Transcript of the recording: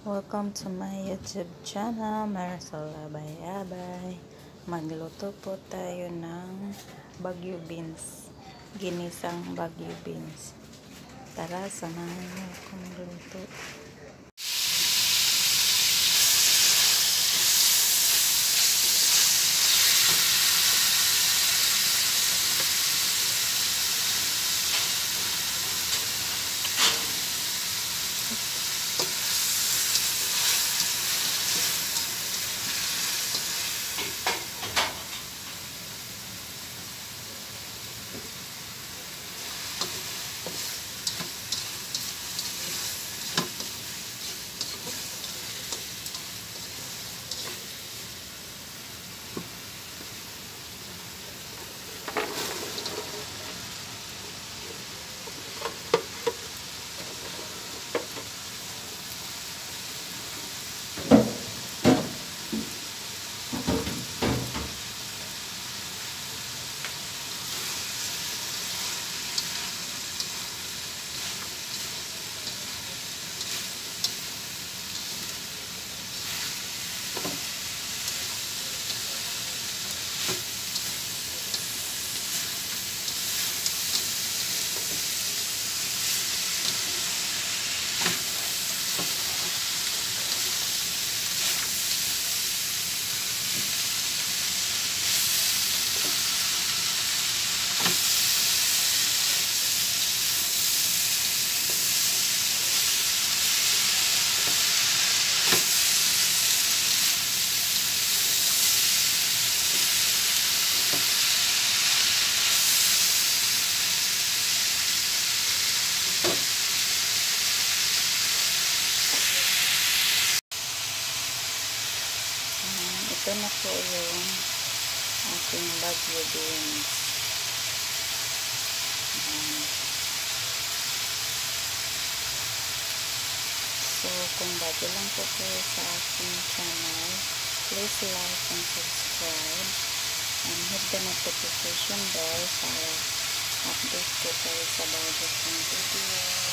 Welcome to my YouTube channel, Marisol Abay-Abay. Magluto po tayo ng Baguio beans. Ginisang Baguio beans. Tara, samahan niyo akong magluto. Ito na po yung ating Baguio beans. So, kung bago lang po kayo sa aking channel, please like and subscribe and hit the notification bell para update po kayo sa bago kong video.